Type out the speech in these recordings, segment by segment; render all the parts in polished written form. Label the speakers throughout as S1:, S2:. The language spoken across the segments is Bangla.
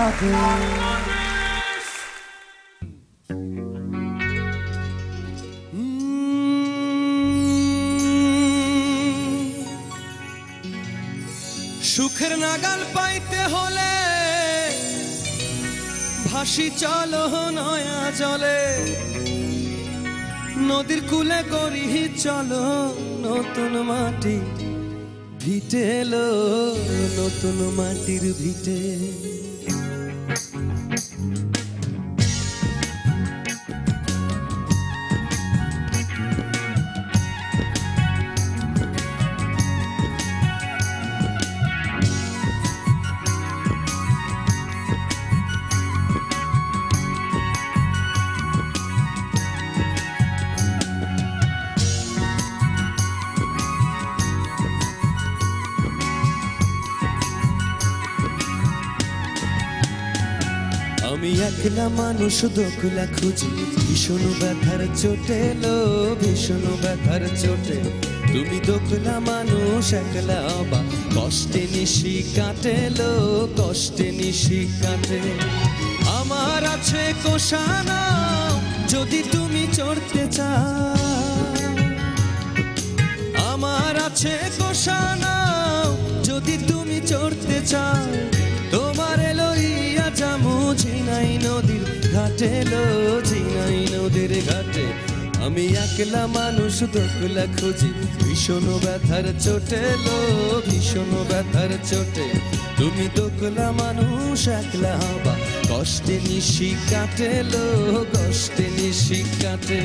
S1: সুখের নাগাল পাইতে হলে ভাসি চলো নয়া জলে, নদীর কূলে করি চলো নতুন মাটি ভিটে এলো, নতুন মাটির ভিটে। আমি একলা মানুষ দোকলা খুঁজি, ভীষণ ব্যথার চোটে লো, ভীষণ ব্যথার চোটে। তুমি দোকলা মানুষ একলা বা কষ্টে নিশি কাটে লো, কষ্টে নিশি কাটে। আমার আছে কোষানা যদি তুমি চড়তে চাও, আমার আছে কোষানা যদি তুমি চড়তে চাও। তোমার লইয়া যামু ঝিনাই নদীর ঘাটে লো, ঝিনাই নদীর ঘাটে। আমি একলা মানুষ দোকলা খুঁজি, ভীষণ ব্যথার চোটে লো, ভীষণ ব্যথার চোটে। তুমি দোকলা মানুষ একলা বা কষ্টে নিশি কাটে লো, কষ্টে নিশি কাটে।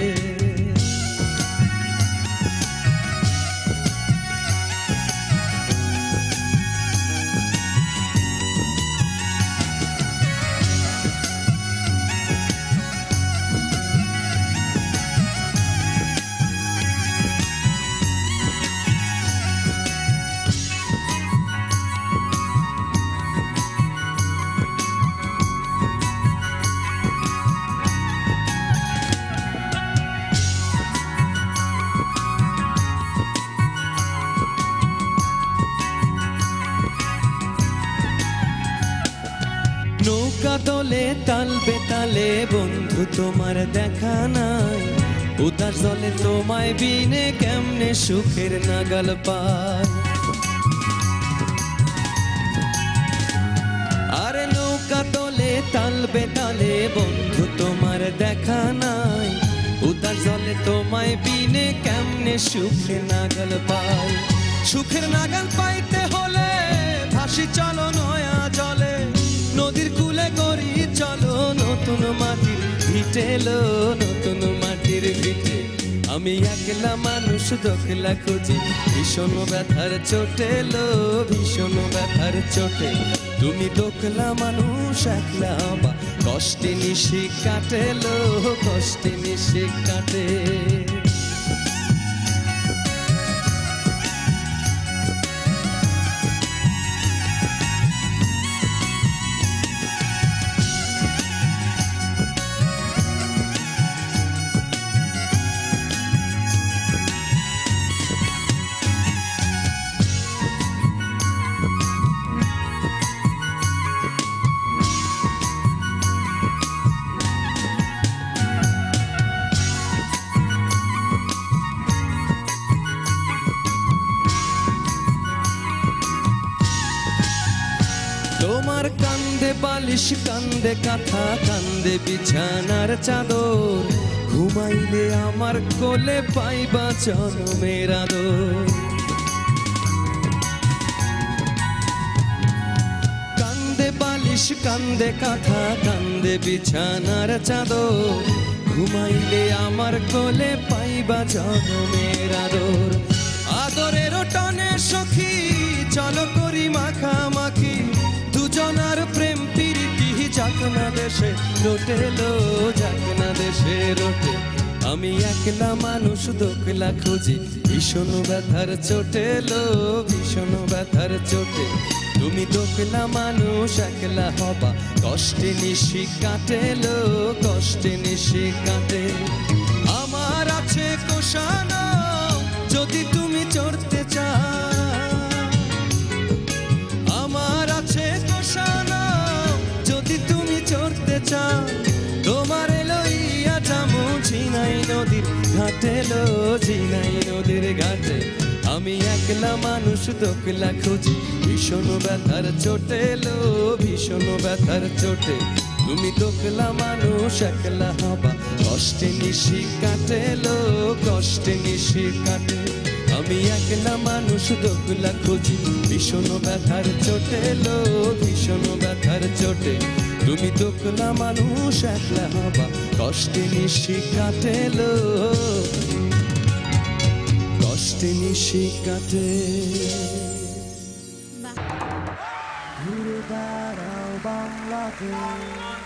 S1: নৌকা দলে তাল বেতালে বন্ধু তোমার দেখা নাই, উদাস দলে তোমায় বিনে কেমনে সুখের নাগাল পায়। আরে নৌকা দলে তাল বেতালে বন্ধু তোমার দেখা নাই, উদাস দলে তোমায় বিনে কেমনে সুখের নাগাল পায়। সুখের নাগাল পাইতে হলে ভাসি চলো নয়া জলে, নদীর কূলে করি চলো নতুন মাটির ভিটে লো, নতুন মাটির ভিটে। আমি একলা মানুষ দোকলা খুঁজি, ভীষণ ব্যথার চোটে লো, ভীষণ ব্যথার চোটে। তুমি দোকলা মানুষ একলা বা কষ্টে নিশি কাটে লো, কষ্টে নিশি কাটে। তোমার কান্দে বালিশ কান্দে কাঁথা কান্দে বিছানার চাদর, ঘুমাইলে আমার কোলে পাইবা জনমের আদর। কান্দে বালিশ কান্দে কাঁথা কান্দে বিছানার চাদর, ঘুমাইলে আমার কোলে পাইবা জনমের আদর। আদরের টানে সখী চলো করি মাখামাখি, দুজনার প্রেম প্রীতি যাক না দেশে রোটে লো, যাক না দেশে রোটে। আমি একলা মানুষ দোকলা খুঁজি, ভীষণ ব্যথার চোটে লো, ভীষণ ব্যথার চোটে। তুমি দোকলা মানুষ একলা হবা কষ্টে নিশি কাটে লো, কষ্টে নিশি কাটে। আমার আছে কোষানা যদি তুমি চড়তে চাও, আমার আছে কোষানা যদি কাটেলো ঝিনাই নদীর ঘাটে আমি একলা মানুষ দোকলা খুঁজি ভীষণ ব্যথার চোটেলো ভীষণ ব্যথার চোটে তুমি দোকলা মানুষ একলা হবা কষ্টে নিশি কাটেলো কষ্টে নিশি কাটে আমি একলা মানুষ দোকলা খুঁজি ভীষণ ব্যথার চোটেলো ভীষণ ব্যথার চোটে তুমি দোকলা মানুষ একলা হবা কষ্টে নিশি কাটেলো কষ্টে নিশি কাটে
S2: ঘুরে বেড়াও বাংলাদেশ